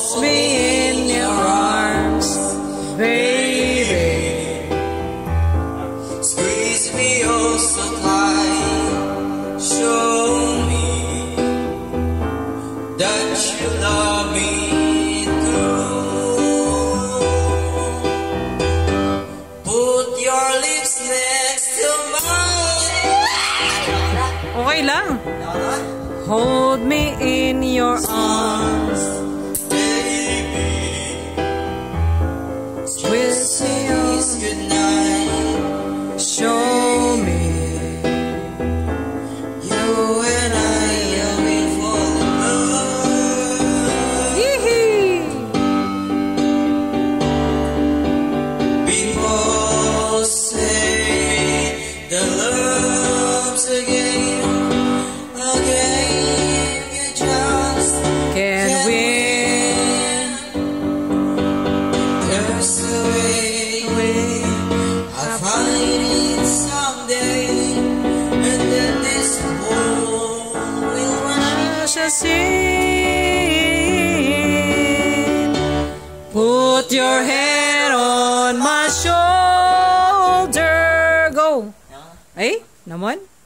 me in your arms, baby. Squeeze me oh so tight. Show me that you love me too. Put your lips next to mine. Okay lang. Hold me in your arms, Baby, kiss me goodnight. show me. You and I are in for love. Yee-hee. People say the love's again. You just Can win. there's a way. I find it someday, and then this world will wash Just in. Put your head on my shoulder. Go. Ay, naman.